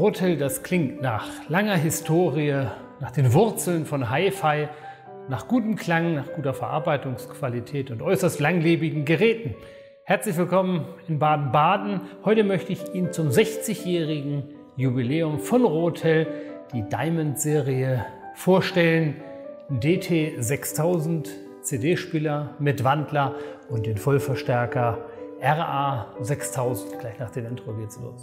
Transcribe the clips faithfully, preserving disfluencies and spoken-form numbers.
Rotel, das klingt nach langer Historie, nach den Wurzeln von Hi-Fi, nach gutem Klang, nach guter Verarbeitungsqualität und äußerst langlebigen Geräten. Herzlich willkommen in Baden-Baden. Heute möchte ich Ihnen zum sechzigjährigen Jubiläum von Rotel die Diamond-Serie vorstellen. D T sechstausend C D-Spieler mit Wandler und den Vollverstärker R A sechstausend. Gleich nach dem Intro geht's los.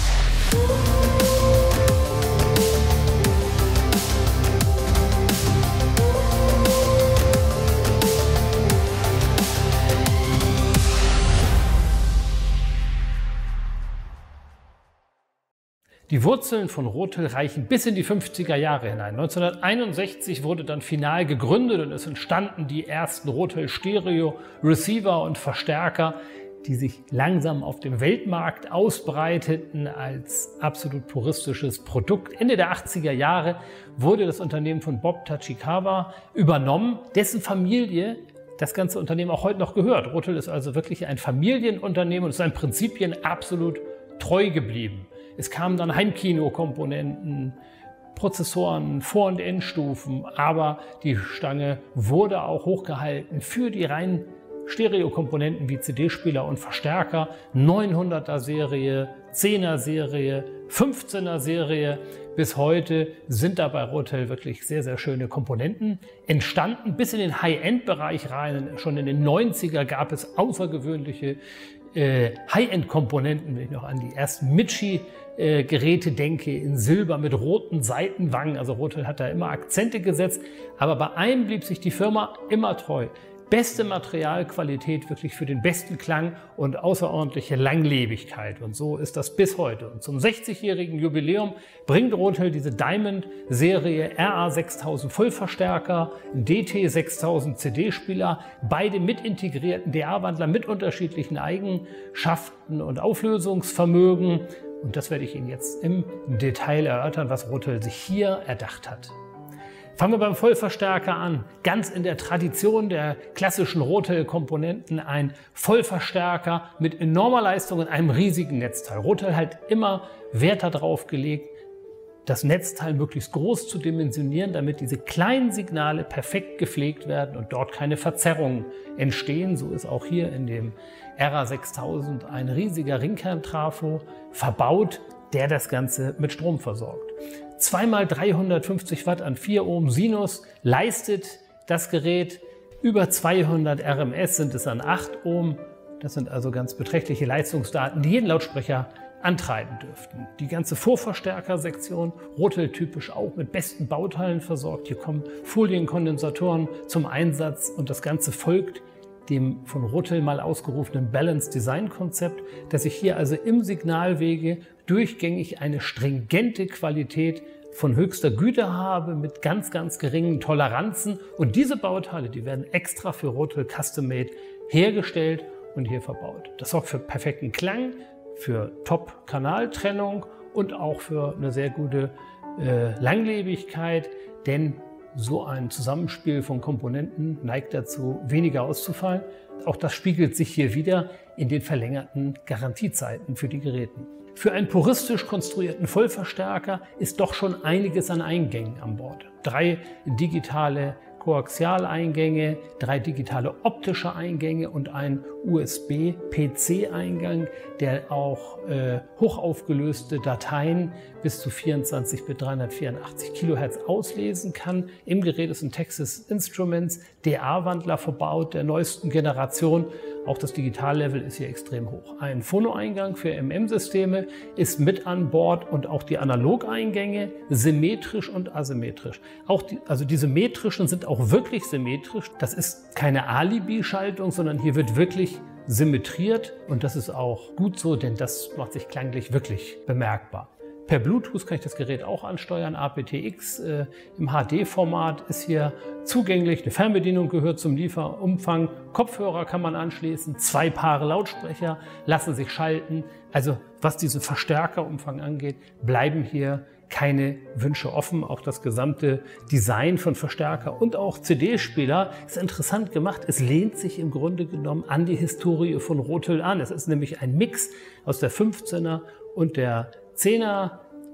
Die Wurzeln von Rotel reichen bis in die fünfziger Jahre hinein. neunzehnhunderteinundsechzig wurde dann final gegründet und es entstanden die ersten Rotel Stereo Receiver und Verstärker, die sich langsam auf dem Weltmarkt ausbreiteten als absolut puristisches Produkt. Ende der achtziger Jahre wurde das Unternehmen von Bob Tachikawa übernommen, dessen Familie das ganze Unternehmen auch heute noch gehört. Rotel ist also wirklich ein Familienunternehmen und ist seinen Prinzipien absolut treu geblieben. Es kamen dann Heimkino-Komponenten, Prozessoren, Vor- und Endstufen, aber die Stange wurde auch hochgehalten für die reinen Stereokomponenten wie C D-Spieler und Verstärker, neunhunderter Serie, zehner Serie, fünfzehner Serie. Bis heute sind da bei Rotel wirklich sehr, sehr schöne Komponenten entstanden. Bis in den High-End-Bereich rein. Schon in den neunziger gab es außergewöhnliche äh, High-End-Komponenten, wenn ich noch an die ersten Mitschi-Geräte denke, in Silber mit roten Seitenwangen. Also Rotel hat da immer Akzente gesetzt. Aber bei einem blieb sich die Firma immer treu. Beste Materialqualität, wirklich für den besten Klang und außerordentliche Langlebigkeit. Und so ist das bis heute. Und zum sechzigjährigen Jubiläum bringt Rotel diese Diamond-Serie R A sechstausend Vollverstärker, D T sechstausend C D-Spieler, beide mit integrierten D A-Wandler mit unterschiedlichen Eigenschaften und Auflösungsvermögen. Und das werde ich Ihnen jetzt im Detail erörtern, was Rotel sich hier erdacht hat. Fangen wir beim Vollverstärker an. Ganz in der Tradition der klassischen Rotel-Komponenten ein Vollverstärker mit enormer Leistung und einem riesigen Netzteil. Rotel hat immer Wert darauf gelegt, das Netzteil möglichst groß zu dimensionieren, damit diese kleinen Signale perfekt gepflegt werden und dort keine Verzerrungen entstehen. So ist auch hier in dem R A sechstausend ein riesiger Ringkern-Trafo verbaut, der das Ganze mit Strom versorgt. Zweimal dreihundertfünfzig Watt an vier Ohm Sinus leistet das Gerät. Über zweihundert R M S sind es an acht Ohm. Das sind also ganz beträchtliche Leistungsdaten, die jeden Lautsprecher antreiben dürften. Die ganze Vorverstärkersektion, Rotel-typisch auch mit besten Bauteilen versorgt. Hier kommen Folienkondensatoren zum Einsatz und das Ganze folgt dem von Rotel mal ausgerufenen Balanced Design Konzept, dass ich hier also im Signalwege durchgängig eine stringente Qualität von höchster Güte habe mit ganz, ganz geringen Toleranzen. Und diese Bauteile, die werden extra für Rotel Custom-Made hergestellt und hier verbaut. Das sorgt für perfekten Klang, für Top-Kanaltrennung und auch für eine sehr gute äh, Langlebigkeit, denn so ein Zusammenspiel von Komponenten neigt dazu, weniger auszufallen. Auch das spiegelt sich hier wieder in den verlängerten Garantiezeiten für die Geräte. Für einen puristisch konstruierten Vollverstärker ist doch schon einiges an Eingängen an Bord. Drei digitale Koaxialeingänge, drei digitale optische Eingänge und ein U S B-P C-Eingang, der auch äh, hochaufgelöste Dateien bis zu vierundzwanzig Bit dreihundertvierundachtzig Kilohertz auslesen kann. Im Gerät ist ein Texas Instruments D A-Wandler verbaut, der neuesten Generation. Auch das Digitallevel ist hier extrem hoch. Ein Phono-Eingang für M M-Systeme ist mit an Bord und auch die Analogeingänge symmetrisch und asymmetrisch. Auch die, also die symmetrischen sind auch wirklich symmetrisch. Das ist keine Alibi-Schaltung, sondern hier wird wirklich symmetriert und das ist auch gut so, denn das macht sich klanglich wirklich bemerkbar. Per Bluetooth kann ich das Gerät auch ansteuern. A P T X äh, im H D-Format ist hier zugänglich. Eine Fernbedienung gehört zum Lieferumfang. Kopfhörer kann man anschließen. Zwei Paare Lautsprecher lassen sich schalten. Also was diesen Verstärkerumfang angeht, bleiben hier keine Wünsche offen. Auch das gesamte Design von Verstärker und auch C D-Spieler ist interessant gemacht. Es lehnt sich im Grunde genommen an die Historie von Rotel an. Es ist nämlich ein Mix aus der fünfzehner und der zehner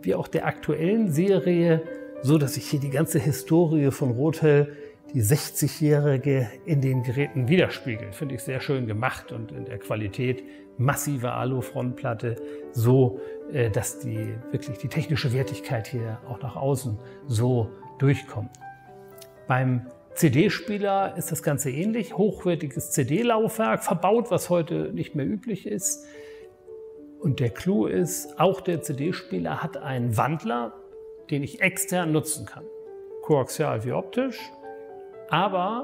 wie auch der aktuellen Serie, so dass sich hier die ganze Historie von Rothel, die sechzigjährige, in den Geräten widerspiegelt. Finde ich sehr schön gemacht und in der Qualität massive Alu-Frontplatte, so dass die wirklich die technische Wertigkeit hier auch nach außen so durchkommt. Beim C D-Spieler ist das Ganze ähnlich. Hochwertiges C D-Laufwerk verbaut, was heute nicht mehr üblich ist. Und der Clou ist, auch der C D-Spieler hat einen Wandler, den ich extern nutzen kann. Koaxial wie optisch, aber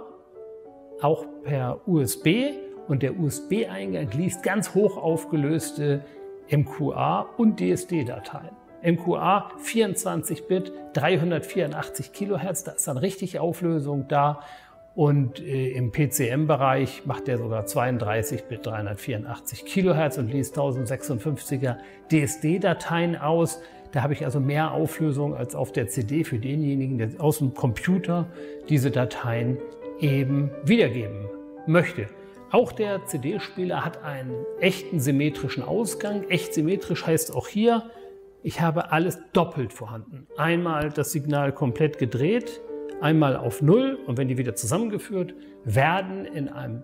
auch per U S B. Und der U S B-Eingang liest ganz hoch aufgelöste M Q A und D S D-Dateien. M Q A vierundzwanzig Bit, dreihundertvierundachtzig Kilohertz, da ist dann richtig Auflösung da. Und äh, im P C M-Bereich macht der sogar zweiunddreißig Bit, dreihundertvierundachtzig Kilohertz und liest tausendsechsundfünfziger D S D-Dateien aus. Da habe ich also mehr Auflösung als auf der C D für denjenigen, der aus dem Computer diese Dateien eben wiedergeben möchte. Auch der C D-Spieler hat einen echten symmetrischen Ausgang. Echt symmetrisch heißt auch hier, ich habe alles doppelt vorhanden. Einmal das Signal komplett gedreht, einmal auf Null und wenn die wieder zusammengeführt werden in einem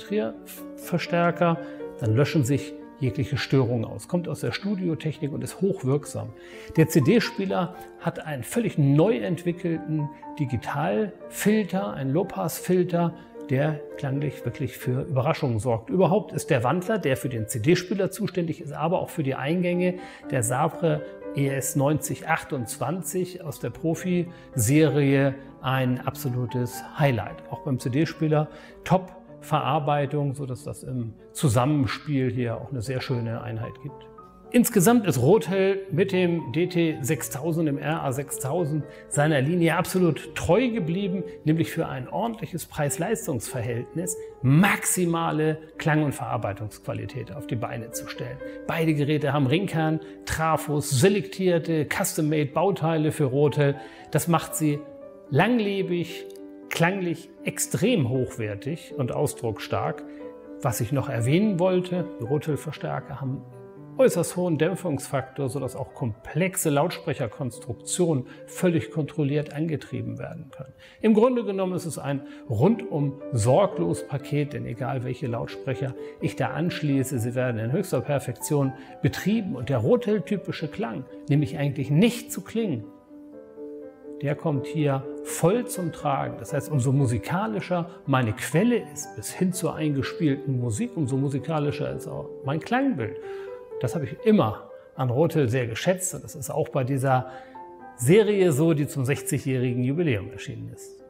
Symmetrieverstärker, dann löschen sich jegliche Störungen aus. Kommt aus der Studiotechnik und ist hochwirksam. Der C D-Spieler hat einen völlig neu entwickelten Digitalfilter, einen Low-Pass-Filter, der klanglich wirklich für Überraschungen sorgt. Überhaupt ist der Wandler, der für den C D-Spieler zuständig ist, aber auch für die Eingänge, der Sabre E S neunzig achtundzwanzig aus der Profi-Serie ein absolutes Highlight. Auch beim C D-Spieler Top-Verarbeitung, sodass das im Zusammenspiel hier auch eine sehr schöne Einheit gibt. Insgesamt ist Rothel mit dem D T sechstausend, dem R A sechstausend, seiner Linie absolut treu geblieben, nämlich für ein ordentliches Preis-Leistungs-Verhältnis maximale Klang- und Verarbeitungsqualität auf die Beine zu stellen. Beide Geräte haben Ringkern, Trafos, selektierte, custom-made Bauteile für Rothel. Das macht sie langlebig, klanglich extrem hochwertig und ausdrucksstark. Was ich noch erwähnen wollte, die Rothel-Verstärker haben äußerst hohen Dämpfungsfaktor, sodass auch komplexe Lautsprecherkonstruktionen völlig kontrolliert angetrieben werden können. Im Grunde genommen ist es ein rundum sorglos Paket, denn egal welche Lautsprecher ich da anschließe, sie werden in höchster Perfektion betrieben. Und der Rothel-typische Klang, nämlich eigentlich nicht zu klingen, der kommt hier voll zum Tragen. Das heißt, umso musikalischer meine Quelle ist, bis hin zur eingespielten Musik, umso musikalischer ist auch mein Klangbild. Das habe ich immer an Rothel sehr geschätzt und das ist auch bei dieser Serie so, die zum sechzigjährigen Jubiläum erschienen ist.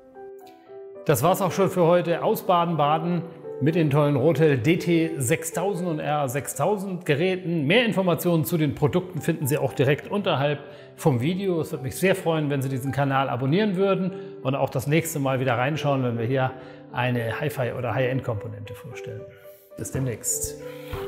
Das war's auch schon für heute aus Baden-Baden mit den tollen Rothel D T sechstausend und R A sechstausend Geräten. Mehr Informationen zu den Produkten finden Sie auch direkt unterhalb vom Video. Es würde mich sehr freuen, wenn Sie diesen Kanal abonnieren würden und auch das nächste Mal wieder reinschauen, wenn wir hier eine Hi-Fi oder High-End-Komponente vorstellen. Bis demnächst.